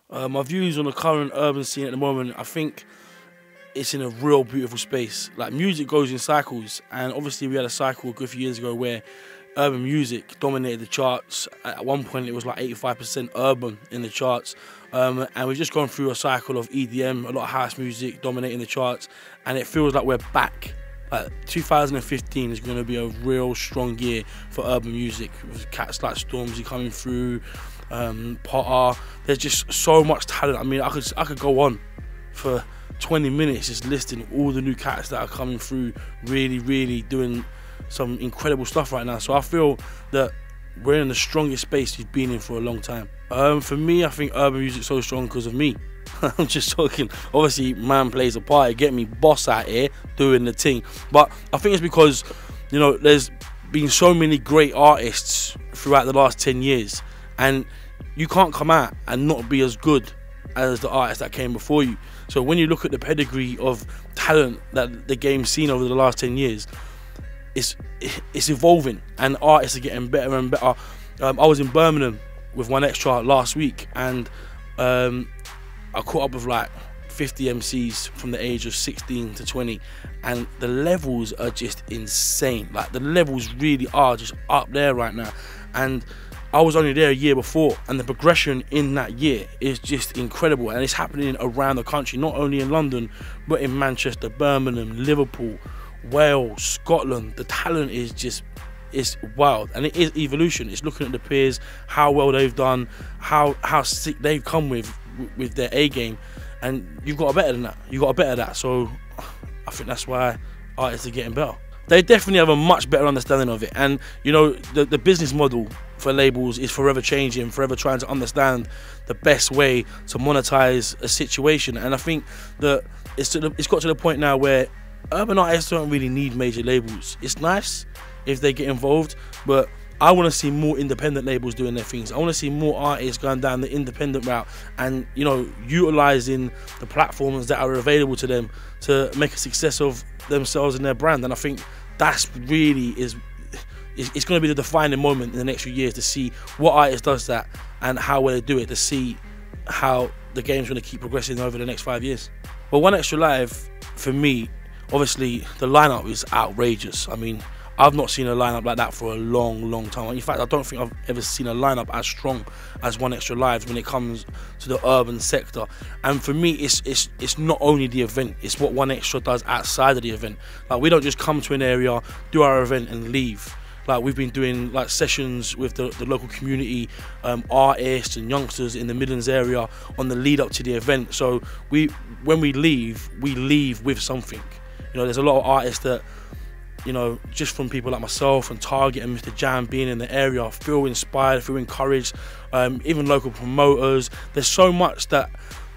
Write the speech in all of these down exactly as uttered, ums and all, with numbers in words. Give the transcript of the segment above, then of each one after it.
Uh, my views on the current urban scene at the moment, I think it's in a real beautiful space. Like, music goes in cycles, and obviously we had a cycle a good few years ago where urban music dominated the charts. At one point it was like eighty-five percent urban in the charts, um, and we've just gone through a cycle of E D M, a lot of house music dominating the charts, and it feels like we're back. Like, two thousand fifteen is going to be a real strong year for urban music, with cats like Stormzy coming through, um, Potter. There's just so much talent. I mean, I could I could go on for twenty minutes just listing all the new cats that are coming through, really, really doing some incredible stuff right now. So I feel that we're in the strongest space we've been in for a long time. Um, for me, I think urban music's so strong because of me. I'm just talking. Obviously, man plays a part. Get me boss out here doing the thing. But I think it's because, you know, there's been so many great artists throughout the last ten years, and you can't come out and not be as good as the artists that came before you. So when you look at the pedigree of talent that the game's seen over the last ten years, it's it's evolving, and artists are getting better and better. Um, I was in Birmingham with one extra last week, and um, I caught up with like fifty M Cs from the age of sixteen to twenty, and the levels are just insane. Like, the levels really are just up there right now. And I was only there a year before, and the progression in that year is just incredible, and it's happening around the country, not only in London, but in Manchester, Birmingham, Liverpool, Wales, Scotland. The talent is just, it's wild, and it is evolution. It's looking at the peers, how well they've done, how how sick they've come with with their A game, and you've got a better than that. You got a better than that. So I think that's why artists are getting better. They definitely have a much better understanding of it, and you know, the the business model for labels is forever changing, forever trying to understand the best way to monetize a situation. And I think that it's to the, it's got to the point now where urban artists don't really need major labels. It's nice if they get involved, but I want to see more independent labels doing their things. I want to see more artists going down the independent route and, you know, utilizing the platforms that are available to them to make a success of themselves and their brand. And I think that's really is it's going to be the defining moment in the next few years, to see what artist does that and how well they do it, to see how the game's going to keep progressing over the next five years. Well, One Extra Live, for me, obviously the lineup is outrageous. I mean, I've not seen a lineup like that for a long, long time. In fact, I don't think I've ever seen a lineup as strong as One Extra Live when it comes to the urban sector. And for me, it's it's it's not only the event; it's what One Extra does outside of the event. Like, we don't just come to an area, do our event, and leave. Like, we've been doing like sessions with the, the local community, um, artists and youngsters in the Midlands area on the lead up to the event. So we, when we leave, we leave with something. You know, there's a lot of artists that, you know, just from people like myself and Target and Mister Jam being in the area, feel inspired, feel encouraged, um, even local promoters. There's so much that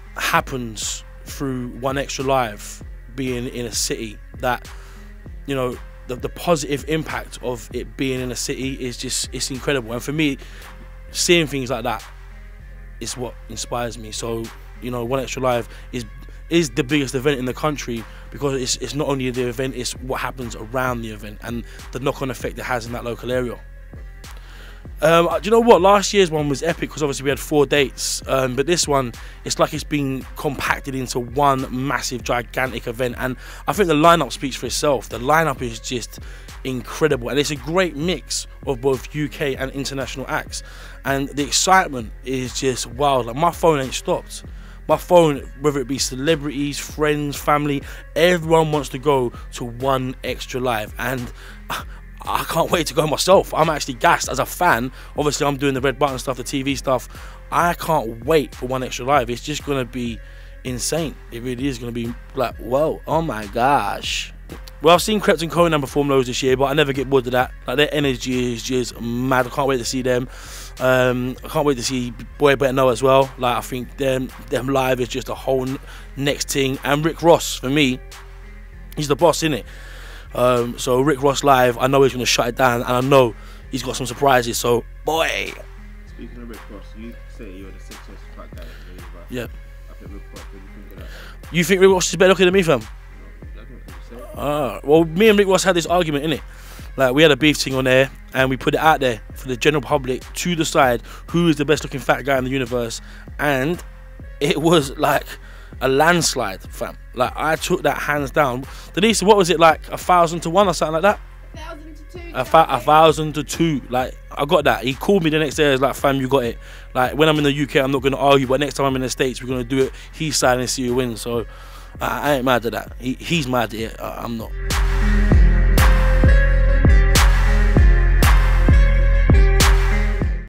happens through One Extra Live being in a city that, you know, the, the positive impact of it being in a city is just, it's incredible. And for me, seeing things like that is what inspires me. So, you know, One Extra Live is is the biggest event in the country, because it's, it's not only the event, it's what happens around the event and the knock-on effect it has in that local area. Um, do you know what? Last year's one was epic because obviously we had four dates, um, but this one, it's like it's been compacted into one massive, gigantic event, and I think the lineup speaks for itself. The lineup is just incredible, and it's a great mix of both U K and international acts, and the excitement is just wild. Like, my phone ain't stopped. My phone, whether it be celebrities, friends, family, everyone wants to go to One Extra Live, and I can't wait to go myself. I'm actually gassed as a fan. Obviously, I'm doing the red button stuff, the T V stuff. I can't wait for One Extra Live. It's just going to be insane. It really is going to be like, whoa, oh my gosh. Well, I've seen Krept and Konan perform loads this year, but I never get bored of that. Like, their energy is just mad. I can't wait to see them. Um, I can't wait to see Boy Better Know as well. Like, I think them, them live is just a whole next thing. And Rick Ross, for me, he's the boss, innit? Um, so Rick Ross live, I know he's going to shut it down, and I know he's got some surprises. So, boy. Speaking of Rick Ross, you say you're the sixth fat guy. Yeah. I think Rick Ross, what do you think of that? You think Rick Ross is better looking than me, fam? Ah, well, me and Rick Ross had this argument, innit? Like, we had a beef thing on there, and we put it out there for the general public to decide who is the best looking fat guy in the universe. And it was like a landslide, fam. Like I took that hands down. Denise, what was it like? A thousand to one or something like that? Thousand to two. A, fa- a thousand to two. Like I got that. He called me the next day. He was like, "Fam, you got it." Like when I'm in the U K, I'm not gonna argue. But next time I'm in the States, we're gonna do it. He's side and see who wins. So I, I ain't mad at that. He, he's mad at it. I, I'm not.